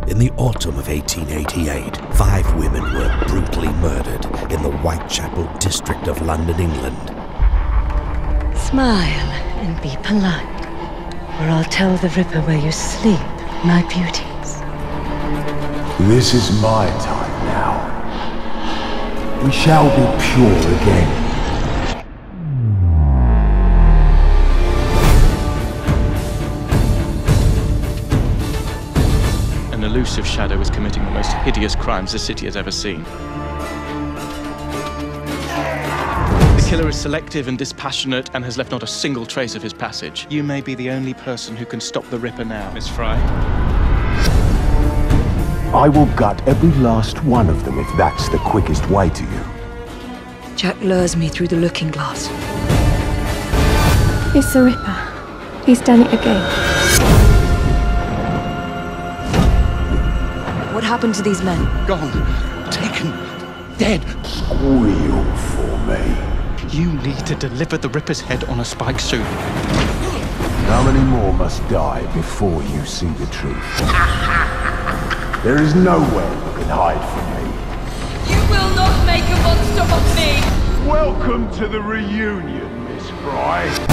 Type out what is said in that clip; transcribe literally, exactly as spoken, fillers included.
In the autumn of eighteen eighty-eight, five women were brutally murdered in the Whitechapel district of London, England. Smile and be polite, or I'll tell the Ripper where you sleep, my beauties. This is my time now. We shall be pure again. An elusive shadow is committing the most hideous crimes the city has ever seen. The killer is selective and dispassionate and has left not a single trace of his passage. You may be the only person who can stop the Ripper now, Miss Fry. I will gut every last one of them if that's the quickest way to you. Jack lures me through the looking glass. It's the Ripper. He's done it again. What happened to these men? Gone. Taken. Dead. Squeal for me. You need to deliver the Ripper's head on a spike soon. How many more must die before you see the truth? There is nowhere you can hide from me. You will not make a monster of me! Welcome to the reunion, Miss Fry.